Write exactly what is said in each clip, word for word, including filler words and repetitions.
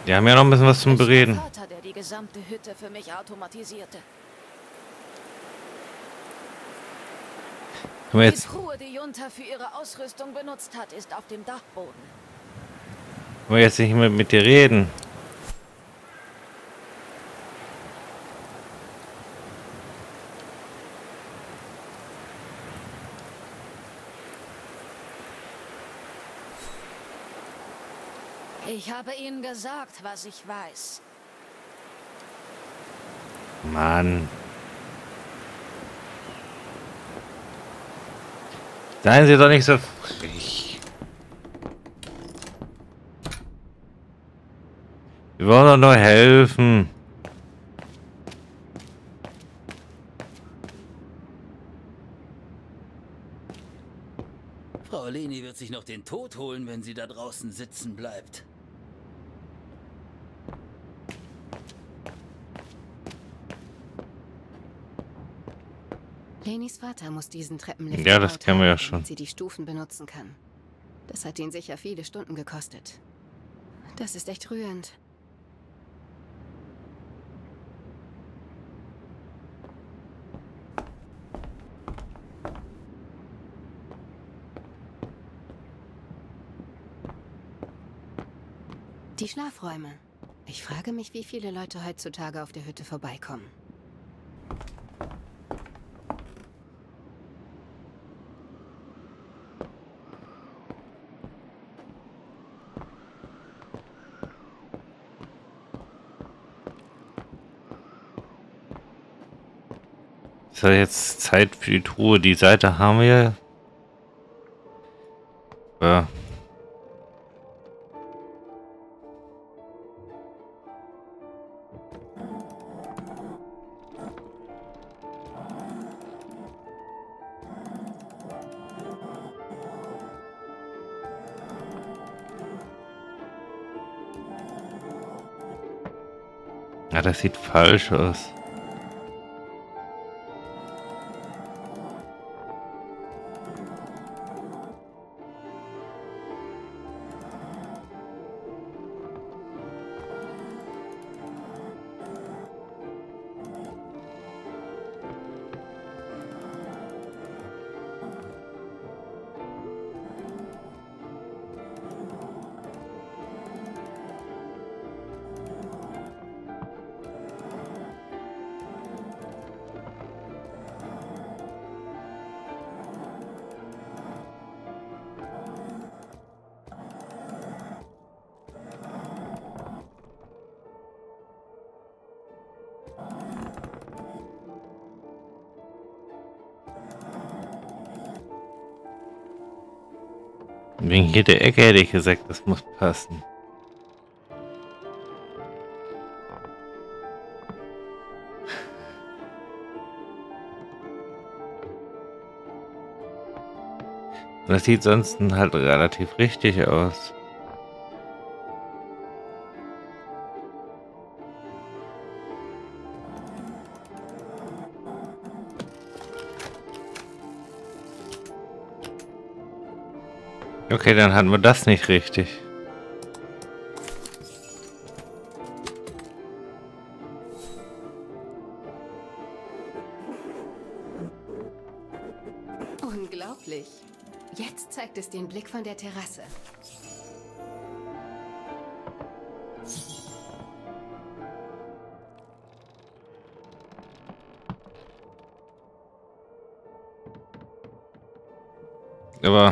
Wir haben ja noch ein bisschen was zum Bereden. Es war Vater, der die gesamte Hütte für mich automatisierte. Können wir Die jetzt... Truhe, die Junta für ihre Ausrüstung benutzt hat, ist auf dem Dachboden. Können wir jetzt nicht mehr mit dir reden? Ich habe ihnen gesagt, was ich weiß. Mann. Seien Sie doch nicht so frech. Wir wollen doch nur helfen. Frau Leni wird sich noch den Tod holen, wenn sie da draußen sitzen bleibt. Lenis Vater muss diesen Treppenlift Ja, das gebaut kennen wir ja haben, schon. damit sie die Stufen benutzen kann. Das hat ihn sicher viele Stunden gekostet. Das ist echt rührend. Die Schlafräume. Ich frage mich, wie viele Leute heutzutage auf der Hütte vorbeikommen. Ist ja jetzt Zeit für die Truhe. Die Seite haben wir. Ja. Ja, das sieht falsch aus. Wegen jeder Ecke hätte ich gesagt, das muss passen. Das sieht sonst halt relativ richtig aus. Okay, dann hatten wir das nicht richtig. Unglaublich. Jetzt zeigt es den Blick von der Terrasse. Aber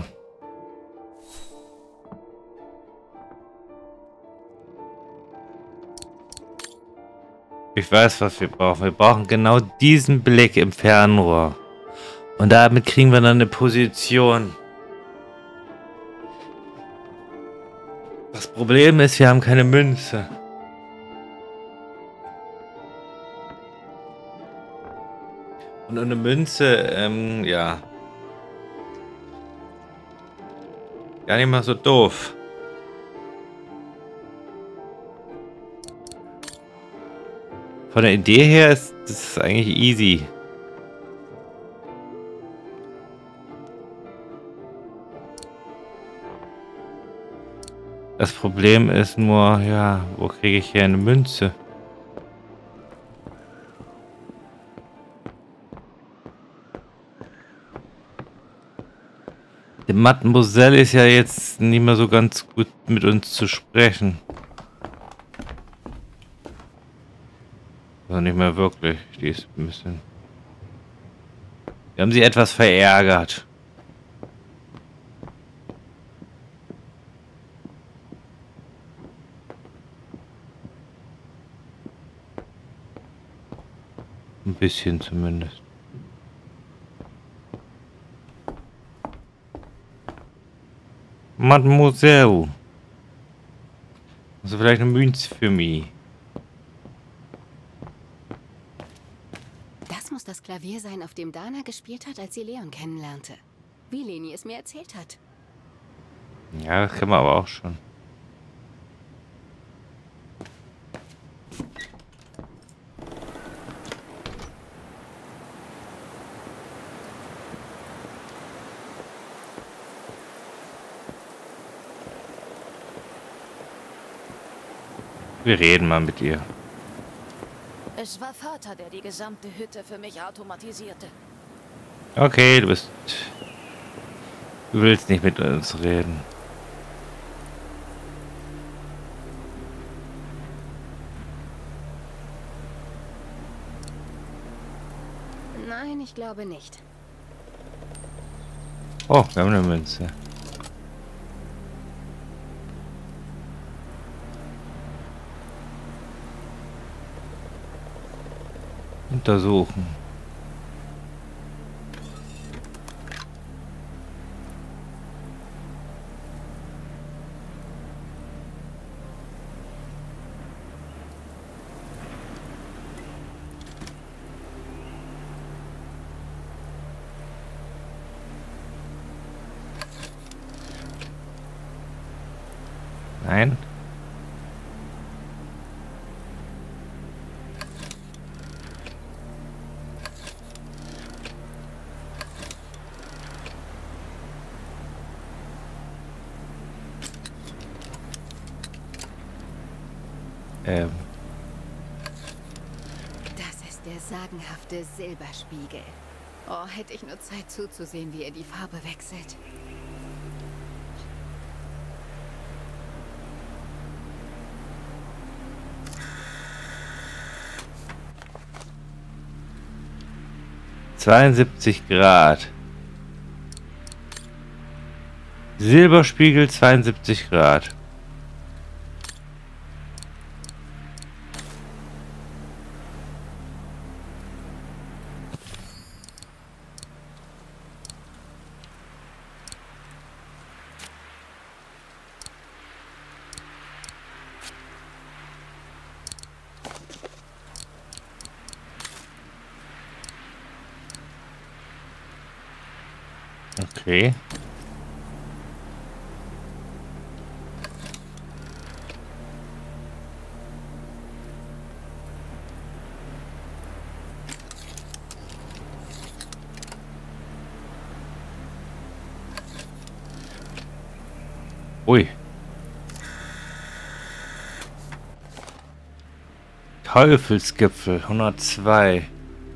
ich weiß, was wir brauchen. Wir brauchen genau diesen Blick im Fernrohr. Und damit kriegen wir dann eine Position. Das Problem ist, wir haben keine Münze. Und eine Münze, ähm, ja. Gar nicht mal so doof. Von der Idee her ist das eigentlich easy. Das Problem ist nur, ja, wo kriege ich hier eine Münze? Der Mademoiselle ist ja jetzt nicht mehr so ganz gut mit uns zu sprechen. Also nicht mehr wirklich. Die ist ein bisschen... Wir haben sie etwas verärgert. Ein bisschen zumindest. Mademoiselle. Also vielleicht eine Münze für mich. Das muss das Klavier sein, auf dem Dana gespielt hat, als sie Leon kennenlernte. Wie Leni es mir erzählt hat. Ja, das kennen wir aber auch schon. Wir reden mal mit ihr. Es war Vater, der die gesamte Hütte für mich automatisierte. Okay, du bist... Du willst nicht mit uns reden. Nein, ich glaube nicht. Oh, wir haben eine Münze. Untersuchen. Nein. Ähm. Das ist der sagenhafte Silberspiegel. Oh, hätte ich nur Zeit zuzusehen, wie er die Farbe wechselt. zweiundsiebzig Grad. Silberspiegel zweiundsiebzig Grad. Okay. Ui. Teufelsgipfel hundertzwei.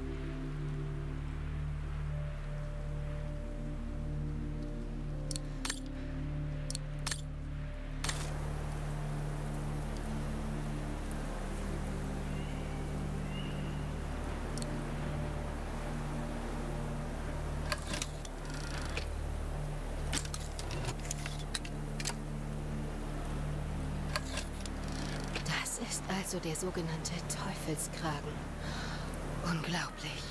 Also der sogenannte Teufelskragen. Unglaublich.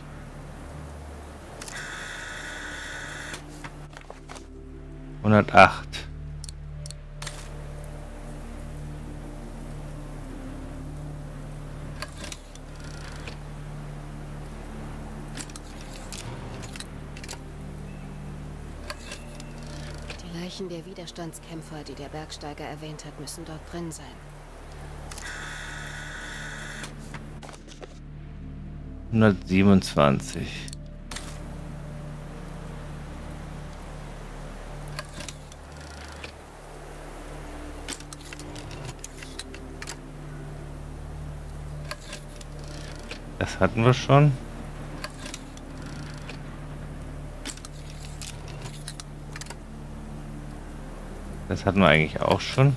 hundertacht. Die Leichen der Widerstandskämpfer, die der Bergsteiger erwähnt hat, müssen dort drin sein. hundertsiebenundzwanzig. Das hatten wir schon. Das hatten wir eigentlich auch schon.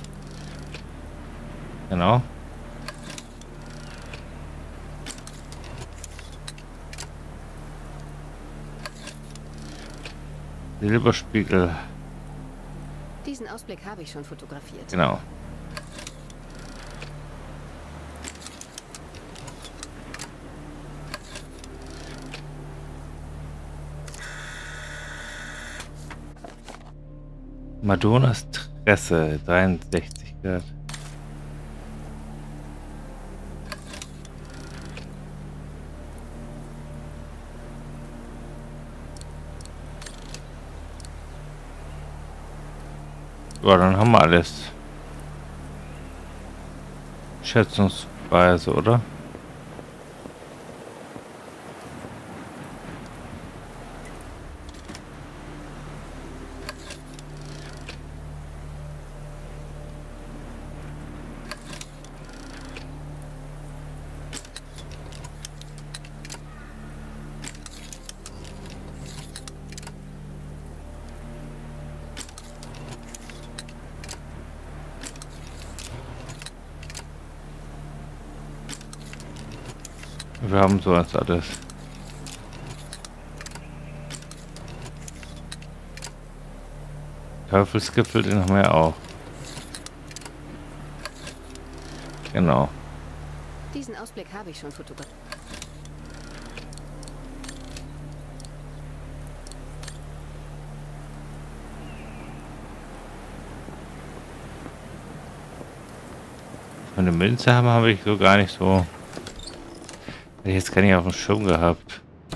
Genau. Silberspiegel. Diesen Ausblick habe ich schon fotografiert. Genau. Madonnas Tresse, dreiundsechzig Grad. Ja, dann haben wir alles. Schätzungsweise, oder? Wir haben so als alles. Teufelsgipfel, den haben wir ja auch. Genau. Diesen Ausblick habe ich schon fotografiert. Von der Münze haben habe ich so gar nicht so. Jetzt kann ich auf dem Schirm gehabt.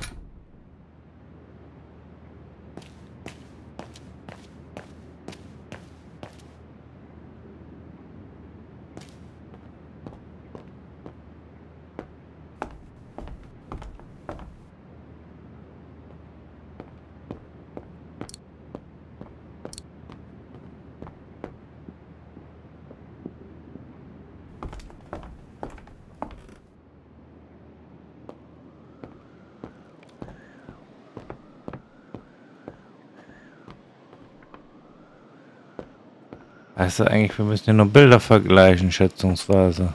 Weißt du eigentlich, wir müssen ja nur Bilder vergleichen, schätzungsweise.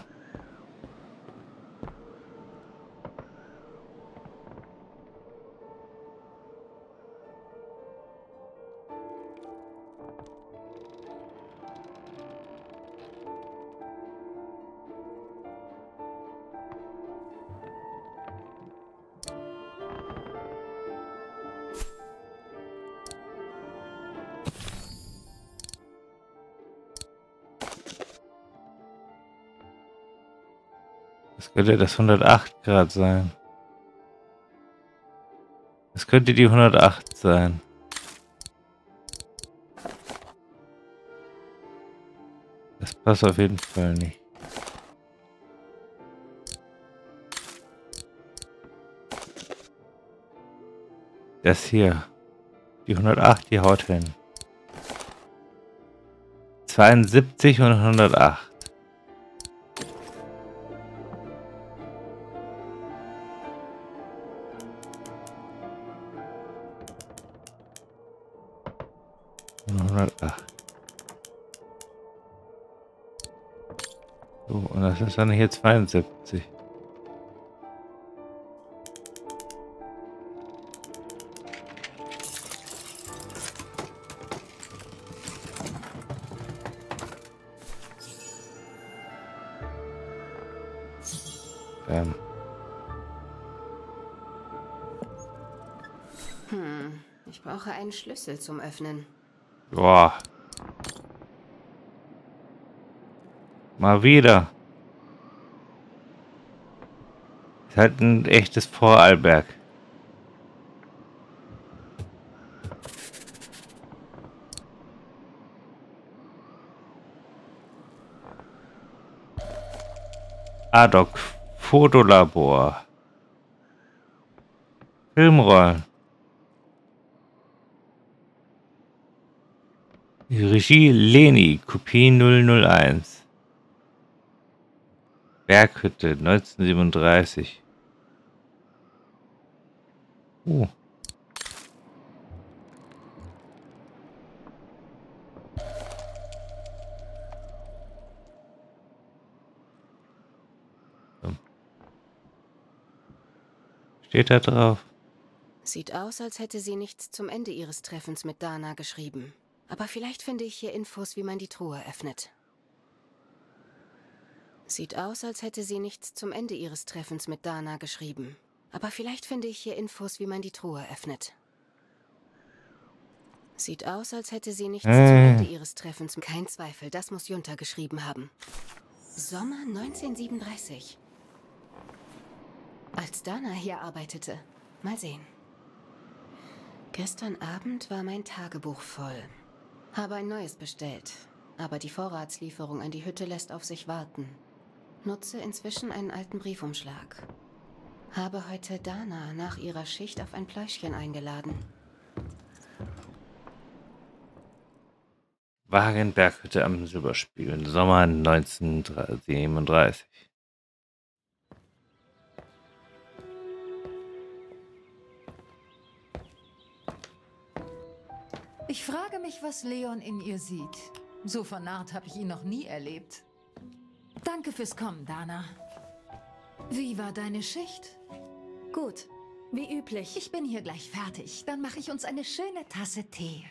Das könnte das hundertacht Grad sein. Das könnte die hundertacht sein. Das passt auf jeden Fall nicht. Das hier. Die hundertacht, die haut hin. zweiundsiebzig und hundertacht. hundertacht. So, und das ist dann hier zweiundsiebzig. Ähm. Hm, ich brauche einen Schlüssel zum Öffnen. Boah. Mal wieder. Ist halt ein echtes Vorarlberg. Adoc Fotolabor. Filmrollen. Regie Leni, Kopie null null eins. Berghütte neunzehnhundertsiebenunddreißig. Uh. So. Steht da drauf? Sieht aus, als hätte sie nichts zum Ende ihres Treffens mit Dana geschrieben. Aber vielleicht finde ich hier Infos, wie man die Truhe öffnet. Sieht aus, als hätte sie nichts zum Ende ihres Treffens mit Dana geschrieben. Aber vielleicht finde ich hier Infos, wie man die Truhe öffnet. Sieht aus, als hätte sie nichts Äh. zum Ende ihres Treffens... Kein Zweifel, das muss Junta geschrieben haben. Sommer neunzehnhundertsiebenunddreißig. Als Dana hier arbeitete. Mal sehen. Gestern Abend war mein Tagebuch voll. Habe ein neues bestellt. Aber die Vorratslieferung an die Hütte lässt auf sich warten. Nutze inzwischen einen alten Briefumschlag. Habe heute Dana nach ihrer Schicht auf ein Pläuschchen eingeladen. Wagenberghütte am Silberspiegel, Sommer neunzehnhundertsiebenunddreißig. Ich frage mich, was Leon in ihr sieht. So vernarrt habe ich ihn noch nie erlebt. Danke fürs Kommen, Dana. Wie war deine Schicht? Gut, wie üblich. Ich bin hier gleich fertig. Dann mache ich uns eine schöne Tasse Tee.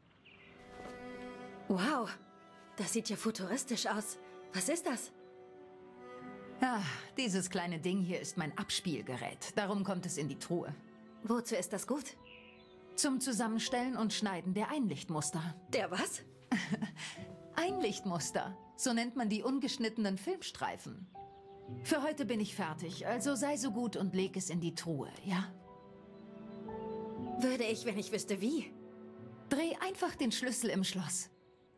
Wow, das sieht ja futuristisch aus. Was ist das? Ah, dieses kleine Ding hier ist mein Abspielgerät. Darum kommt es in die Truhe. Wozu ist das gut? Zum Zusammenstellen und Schneiden der Einlichtmuster. Der was? Einlichtmuster. So nennt man die ungeschnittenen Filmstreifen. Für heute bin ich fertig, also sei so gut und leg es in die Truhe, ja? Würde ich, wenn ich wüsste wie. Dreh einfach den Schlüssel im Schloss.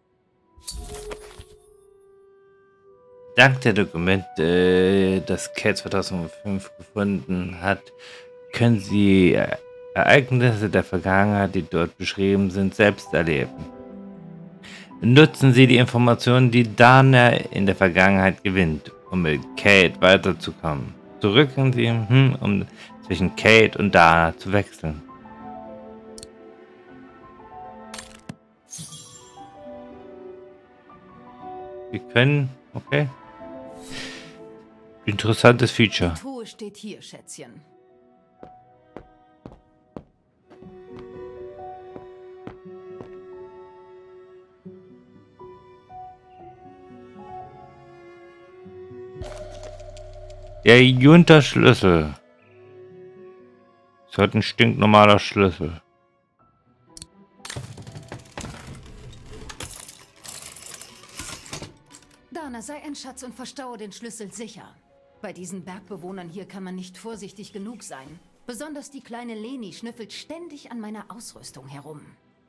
Dank der Dokumente, das Kate zweitausendfünf gefunden hat, können Sie Ereignisse der Vergangenheit, die dort beschrieben sind, selbst erleben. Nutzen Sie die Informationen, die Dana in der Vergangenheit gewinnt, um mit Kate weiterzukommen. Zurücken Sie, hm, um zwischen Kate und Dana zu wechseln. Wir können, okay. Interessantes Feature. Die Truhe steht hier, Schätzchen. Der Junta-Schlüssel. Das ist halt ein stinknormaler Schlüssel. Dana, sei ein Schatz und verstaue den Schlüssel sicher. Bei diesen Bergbewohnern hier kann man nicht vorsichtig genug sein. Besonders die kleine Leni schnüffelt ständig an meiner Ausrüstung herum.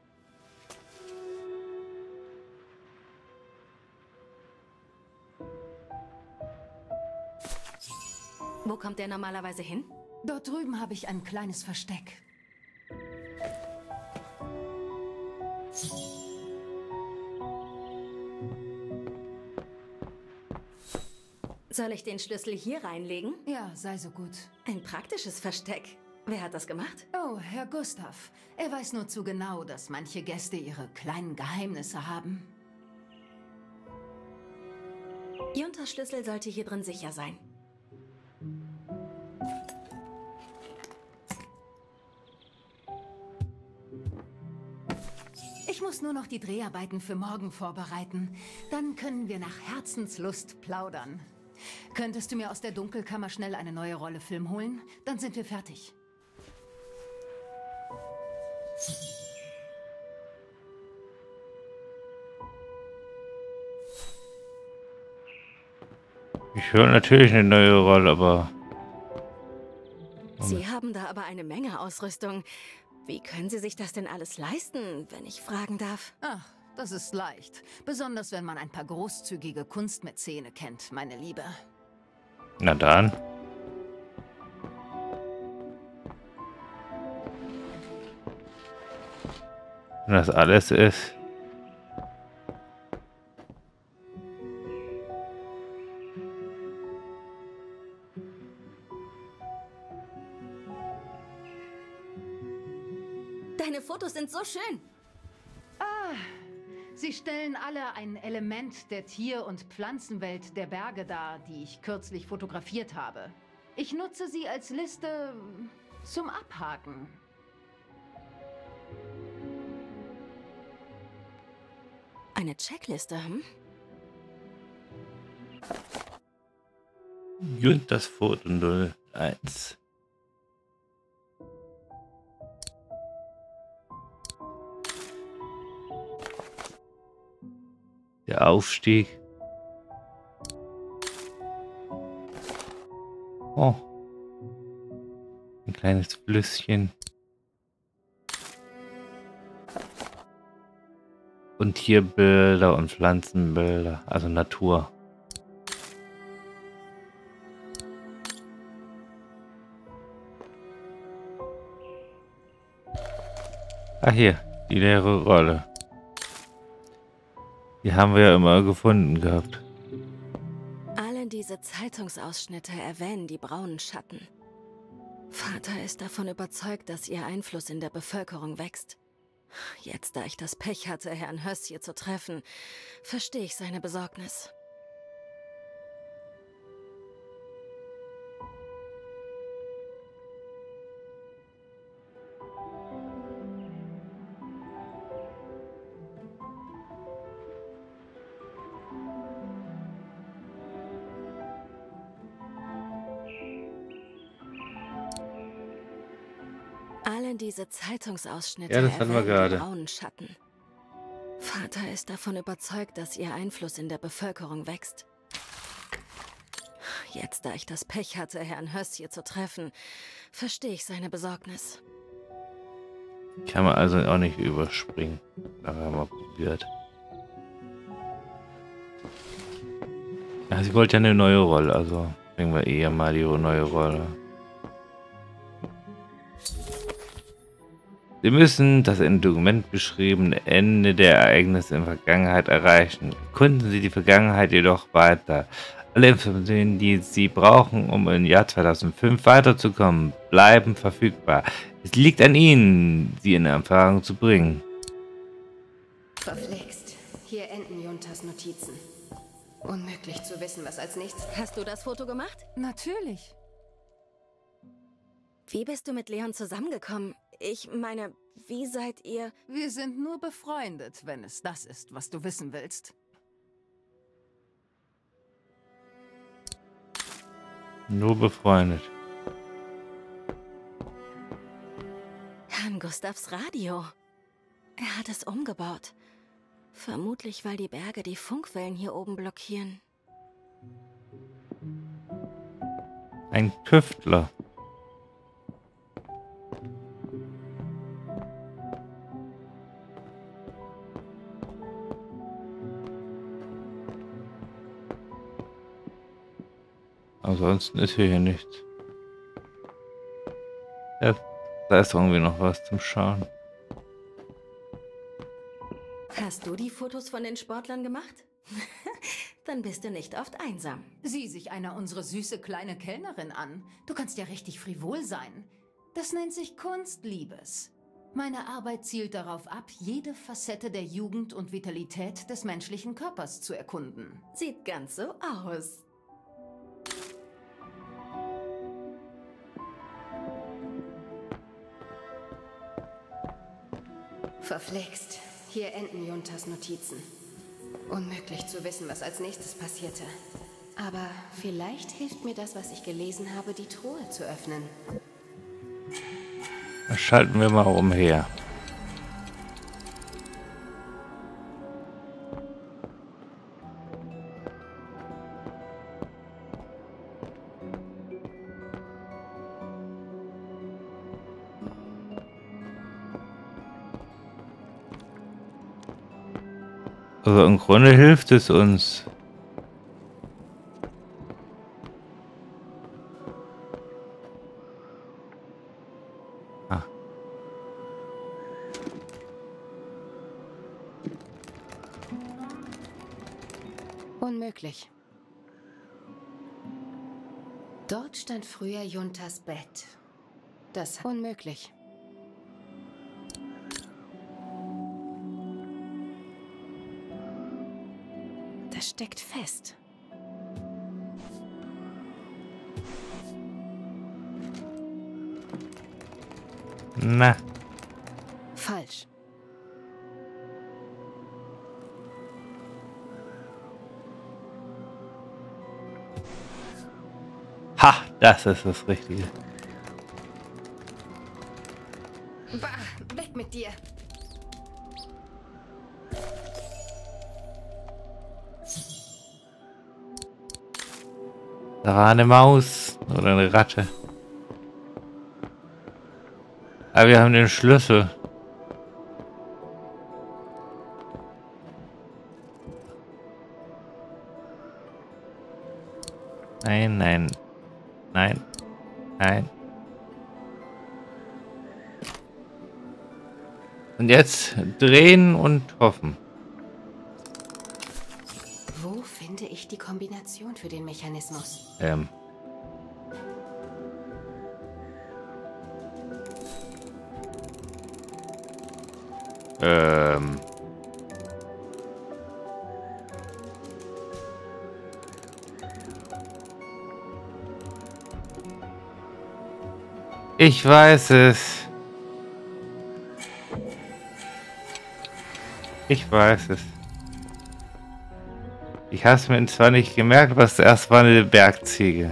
Wo kommt der normalerweise hin? Dort drüben habe ich ein kleines Versteck. Soll ich den Schlüssel hier reinlegen? Ja, sei so gut. Ein praktisches Versteck. Wer hat das gemacht? Oh, Herr Gustav. Er weiß nur zu genau, dass manche Gäste ihre kleinen Geheimnisse haben. Juntas Schlüssel sollte hier drin sicher sein. Ich muss nur noch die Dreharbeiten für morgen vorbereiten. Dann können wir nach Herzenslust plaudern. Könntest du mir aus der Dunkelkammer schnell eine neue Rolle Film holen? Dann sind wir fertig. Ich höre natürlich eine neue Rolle, aber... Sie haben da aber eine Menge Ausrüstung. Wie können Sie sich das denn alles leisten, wenn ich fragen darf? Ach, das ist leicht. Besonders wenn man ein paar großzügige Kunstmäzene kennt, meine Liebe. Na dann. Wenn das alles ist... Deine Fotos sind so schön. Ah, sie stellen alle ein Element der Tier- und Pflanzenwelt der Berge dar, die ich kürzlich fotografiert habe. Ich nutze sie als Liste zum Abhaken. Eine Checkliste, hm? Juntas Foto null eins. Der Aufstieg. Oh. Ein kleines Flüsschen. Und Tierbilder und Pflanzenbilder, also Natur. Ah, hier, die leere Rolle. Die haben wir ja immer gefunden gehabt. Alle diese Zeitungsausschnitte erwähnen die braunen Schatten. Vater ist davon überzeugt, dass ihr Einfluss in der Bevölkerung wächst. Jetzt, da ich das Pech hatte, Herrn Hössje zu treffen, verstehe ich seine Besorgnis. Alle diese Zeitungsausschnitte Ja, das hatten wir erwähnen die gerade. braunen Schatten. Vater ist davon überzeugt, dass ihr Einfluss in der Bevölkerung wächst. Jetzt, da ich das Pech hatte, Herrn Hössje zu treffen, verstehe ich seine Besorgnis. Kann man also auch nicht überspringen. Aber haben wir probiert. Ja, sie wollte ja eine neue Rolle, also bringen wir eher mal die neue Rolle. Sie müssen das im Dokument beschriebene Ende der Ereignisse in der Vergangenheit erreichen. Erkunden Sie die Vergangenheit jedoch weiter. Alle Informationen, die Sie brauchen, um im Jahr zweitausendfünf weiterzukommen, bleiben verfügbar. Es liegt an Ihnen, sie in Erfahrung zu bringen. Verflixt. Hier enden Juntas Notizen. Unmöglich zu wissen, was als nächstes... Hast du das Foto gemacht? Natürlich. Wie bist du mit Leon zusammengekommen? Ich meine, wie seid ihr... Wir sind nur befreundet, wenn es das ist, was du wissen willst. Nur befreundet. Herrn Gustavs Radio. Er hat es umgebaut. Vermutlich, weil die Berge die Funkwellen hier oben blockieren. Ein Tüftler. Ansonsten ist hier nichts. Ja, da ist irgendwie noch was zum Schauen. Hast du die Fotos von den Sportlern gemacht? Dann bist du nicht oft einsam. Sieh sich einer unsere süße kleine Kellnerin an. Du kannst ja richtig frivol sein. Das nennt sich Kunstliebes. Meine Arbeit zielt darauf ab, jede Facette der Jugend und Vitalität des menschlichen Körpers zu erkunden. Sieht ganz so aus. Verflixt. Hier enden Juntas Notizen. Unmöglich zu wissen, was als nächstes passierte. Aber vielleicht hilft mir das, was ich gelesen habe, die Truhe zu öffnen. Dann schalten wir mal umher. Also im Grunde hilft es uns. Ah. Unmöglich. Dort stand früher Juntas Bett. Das unmöglich. Er steckt fest. Na. Falsch. Ha, das ist das Richtige. Bah, weg mit dir. Da war eine Maus oder eine Ratte. Aber wir haben den Schlüssel. Nein, nein, nein, nein. Und jetzt drehen und hoffen. Wo finde ich die Kombination für den Mechanismus? Ähm. Ähm. Ich weiß es. Ich weiß es. Ich habe es mir zwar nicht gemerkt, was zuerst war eine Bergziege.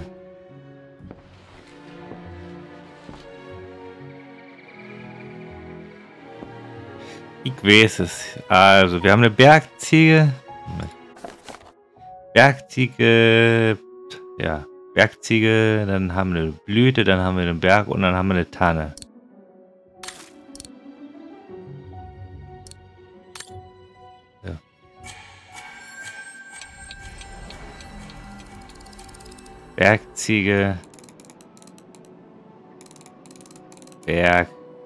Ich weiß es. Also, wir haben eine Bergziege. Bergziege. Ja, Bergziege. Dann haben wir eine Blüte, dann haben wir einen Berg und dann haben wir eine Tanne. Ja. Bergziege. Berg.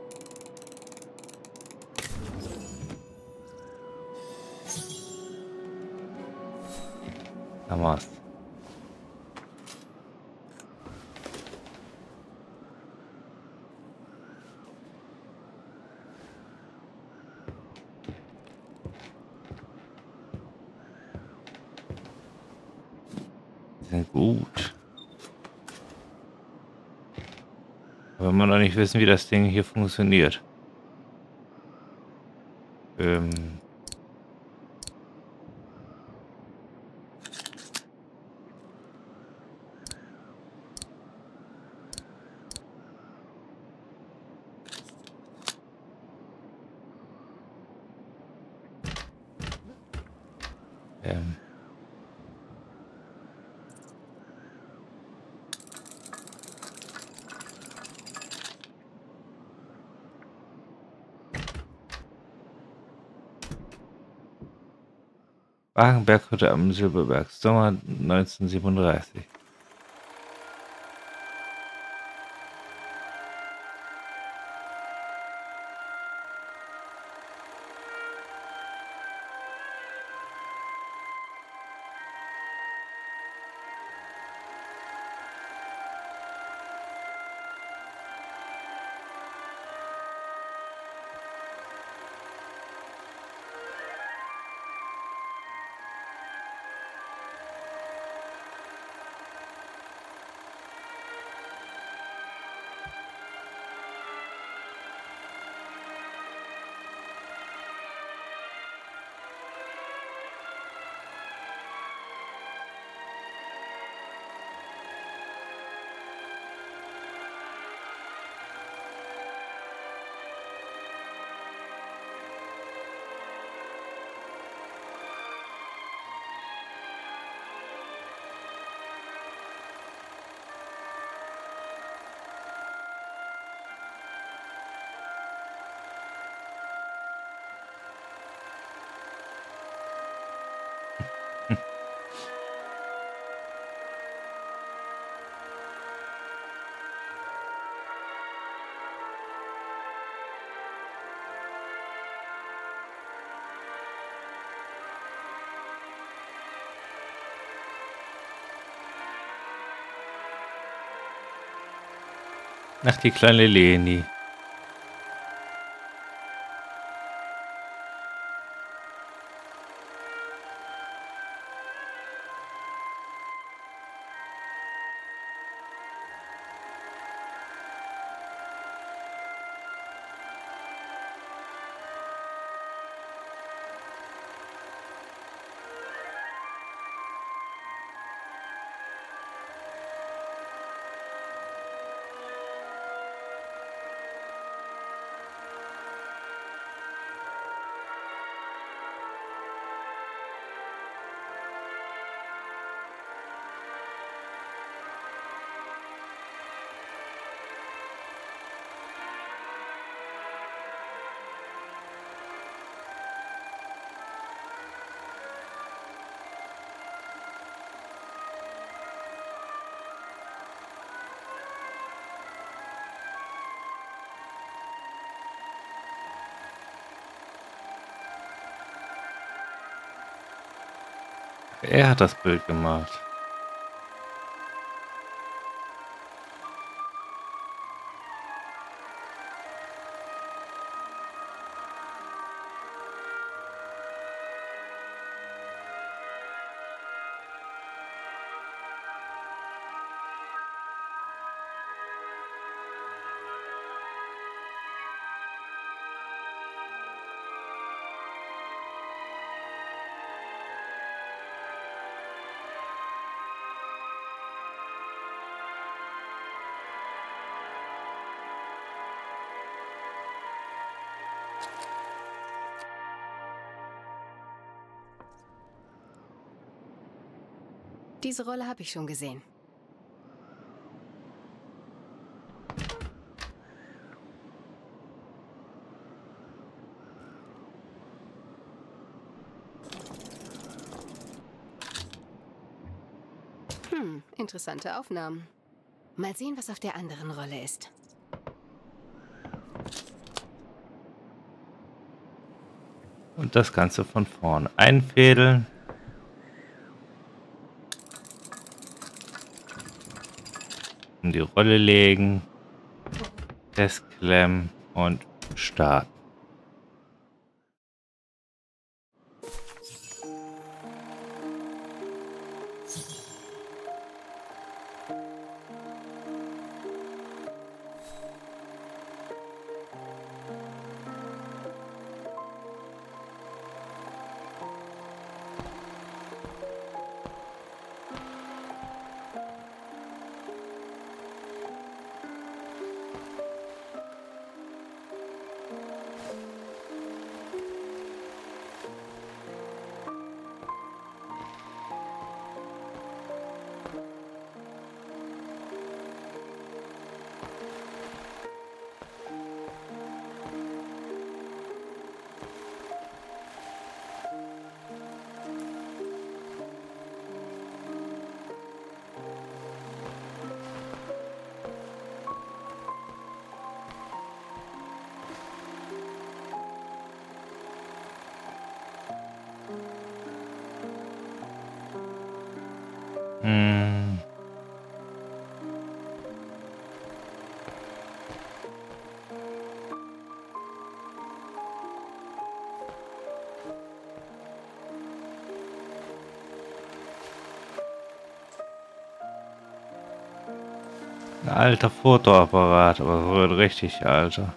Damals. Sehr gut. Aber wir noch nicht wissen, wie das Ding hier funktioniert. Ähm. Ähm. Wagenberghütte am Silberberg, Sommer neunzehnhundertsiebenunddreißig. Ach, die kleine Leni. Er hat das Bild gemacht. Diese Rolle habe ich schon gesehen. Hm, interessante Aufnahmen. Mal sehen, was auf der anderen Rolle ist. Und das Ganze von vorne einfädeln. In die Rolle legen. Festklemmen und starten. Hm. Ein alter Fotoapparat, aber so ein richtig alter.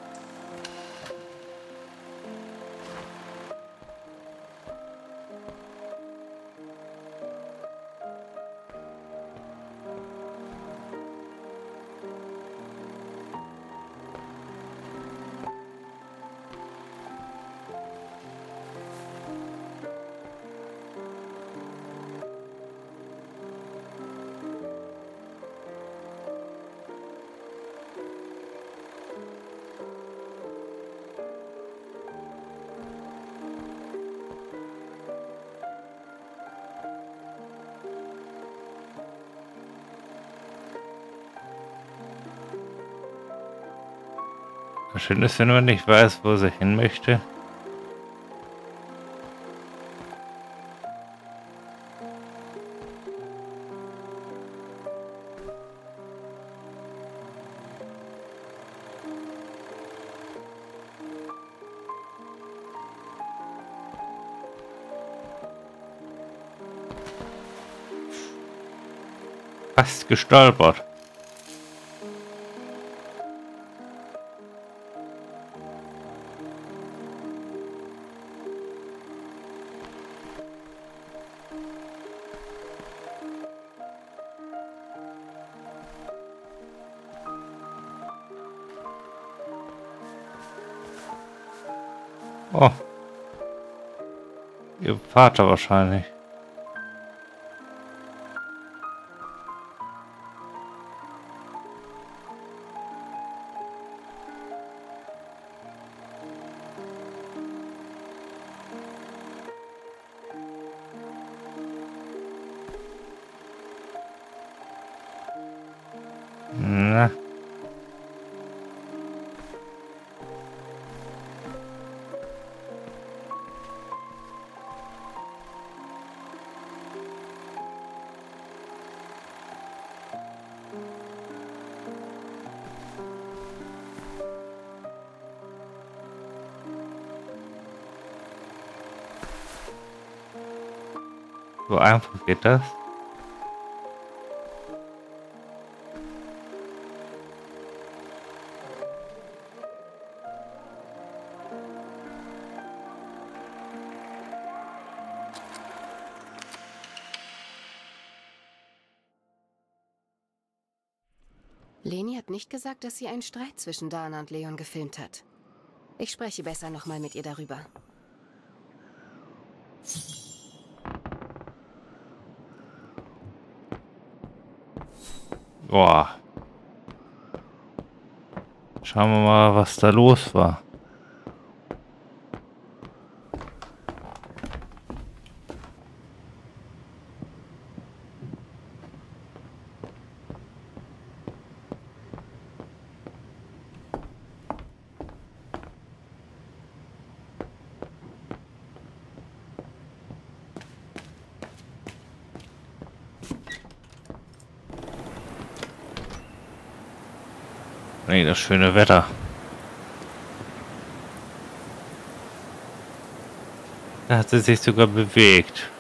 Schön ist, wenn man nicht weiß, wo sie hin möchte. Fast gestolpert. Oh. Ihr Vater wahrscheinlich. Na. So einfach geht das. Leni hat nicht gesagt, dass sie einen Streit zwischen Dana und Leon gefilmt hat. Ich spreche besser nochmal mit ihr darüber. Boah. Schauen wir mal, was da los war. Nee, das schöne Wetter. Da hat sie sich sogar bewegt.